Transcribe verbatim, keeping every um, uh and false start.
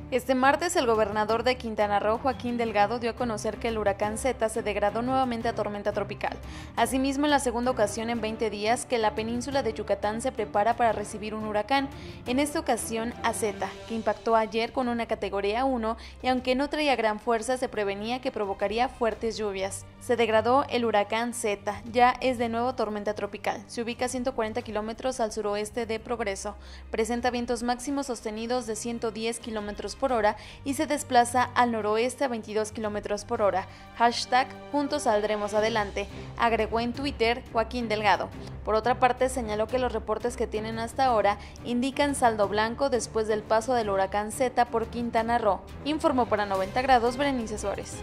Este martes, el gobernador de Quintana Roo, Joaquín Delgado, dio a conocer que el huracán Zeta se degradó nuevamente a tormenta tropical. Asimismo, en la segunda ocasión en veinte días que la península de Yucatán se prepara para recibir un huracán, en esta ocasión a Zeta, que impactó ayer con una categoría uno y aunque no traía gran fuerza, se prevenía que provocaría fuertes lluvias. Se degradó el huracán Zeta, ya es de nuevo tormenta tropical. Se ubica a ciento cuarenta kilómetros al suroeste de Progreso, presenta vientos máximos sostenidos de ciento diez kilómetros por hora y se desplaza al noroeste a veintidós kilómetros por hora. Hashtag Juntos Saldremos Adelante, agregó en Twitter Joaquín Delgado. Por otra parte, señaló que los reportes que tienen hasta ahora indican saldo blanco después del paso del huracán Zeta por Quintana Roo. Informó para noventa grados Berenice Suárez.